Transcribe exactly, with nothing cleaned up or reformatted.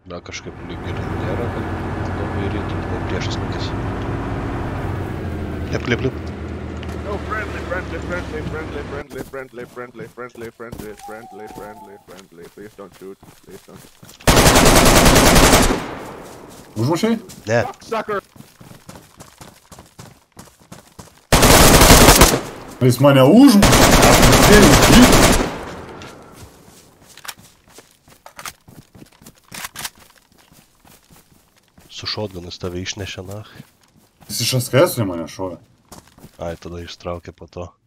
Na, kažkaip lyg ir nėra, kad labai rytų, tai priešas matys. Lip, lip, lip. No, friendly, friendly, friendly, friendly, friendly, friendly, friendly, friendly, friendly, friendly, friendly, friendly. Please don't shoot, please don't. Užmušai? Ne. Koksuker! Jis mane užmušė. Su šotganas tave išnešė nach. Jis iš askesų į mane šovė. Ai, tada ištraukė po to.